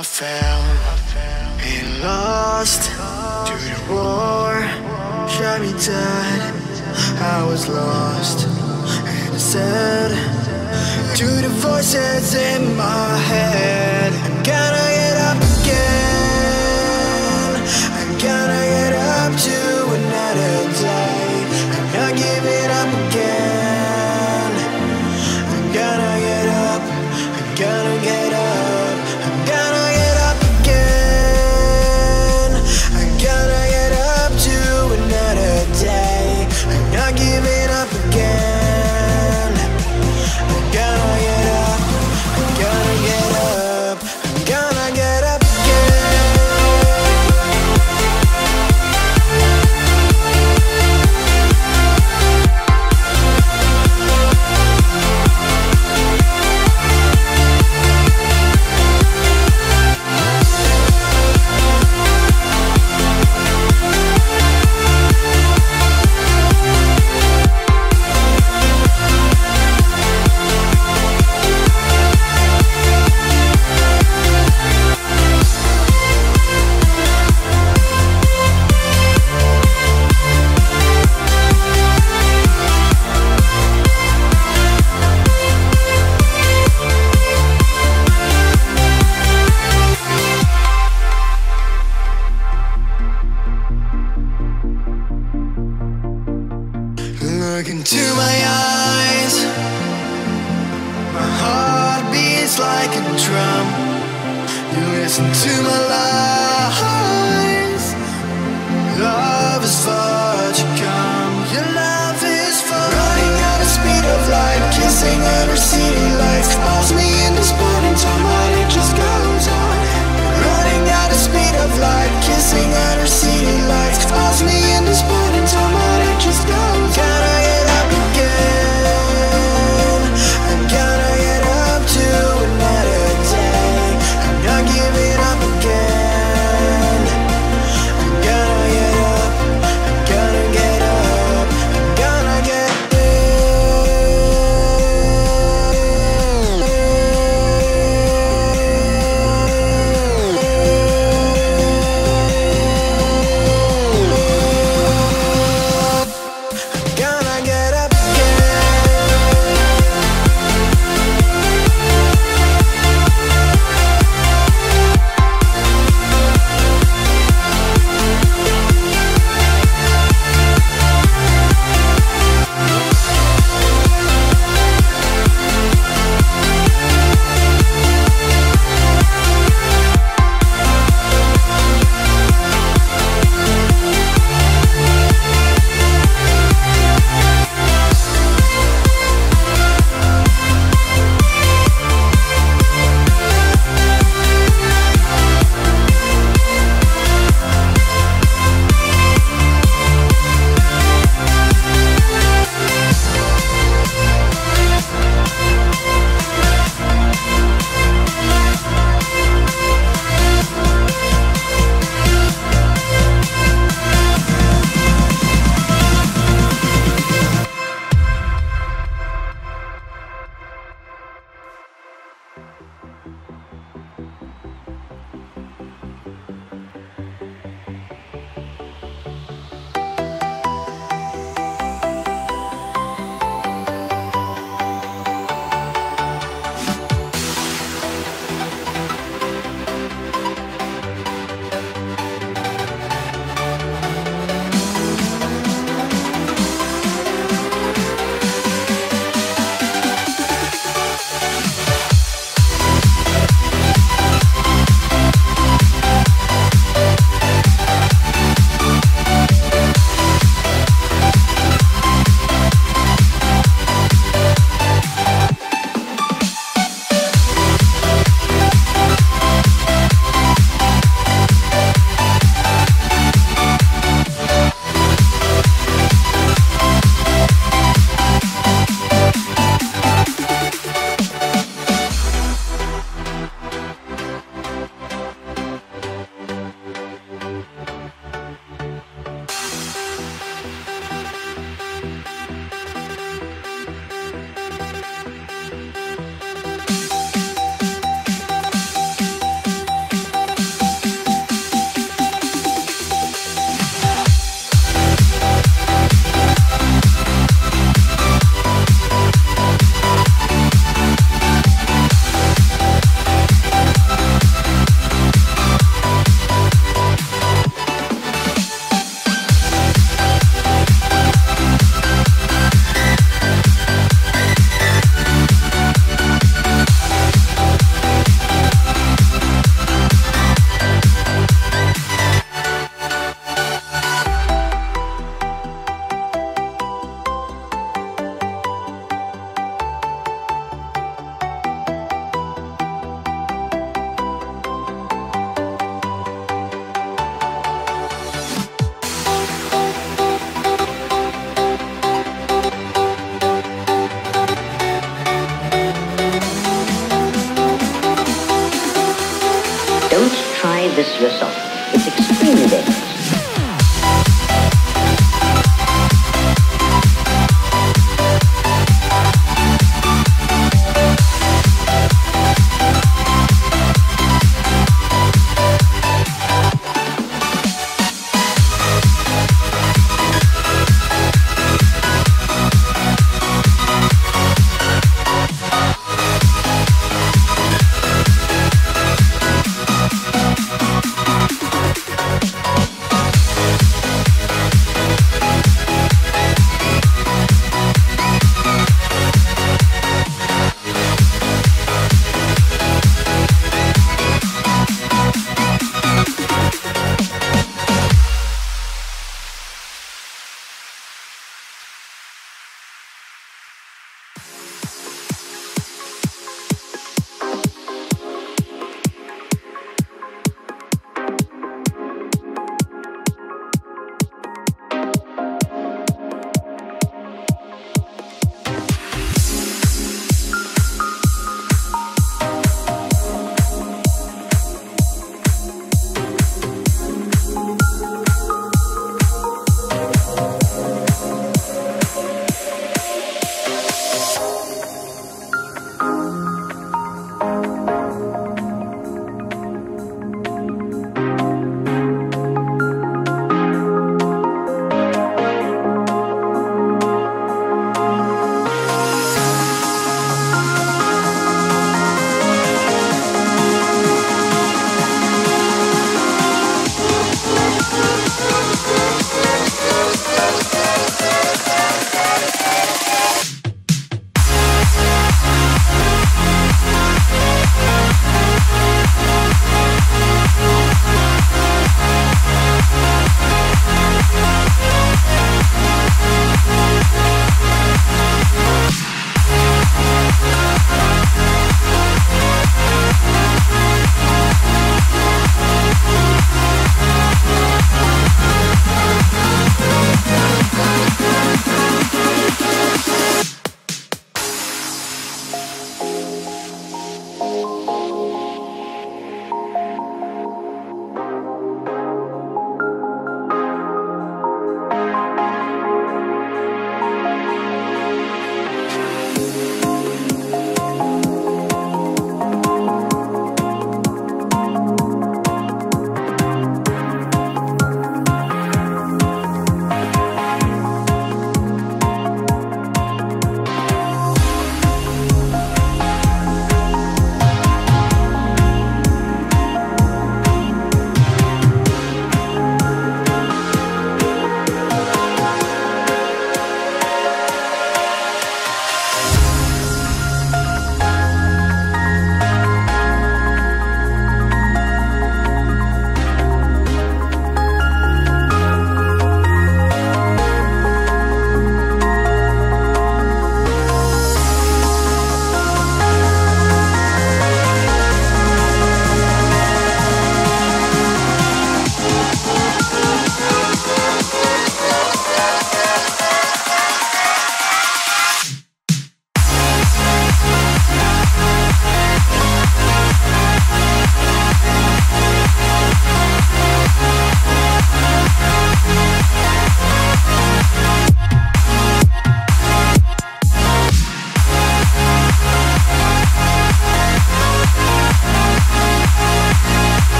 I fell and lost to the war, shot me dead. I was lost and I said to the voices in my head, I'm gonna get up again. I'm gonna get up to another day. I'm not giving up again. I'm gonna get up. I'm gonna get up. I'm gonna get up again. I'm gonna get up to another day. I'm not giving up again. I'm gonna get up. I'm gonna get up. I'm gonna get up look into my eyes. My heart beats like a drum. You listen to my lies. Love is far to come. Your love is far. Running at the speed of light, kissing under city lights. Calls me in this morning time, but it just goes on. Running at the speed of light, kissing under city lights. Calls me in this morning time, but it just goes on. Gotta get up again. I'm gonna get up to another day. I'm not giving up again. Don't try this yourself. It's extremely dangerous.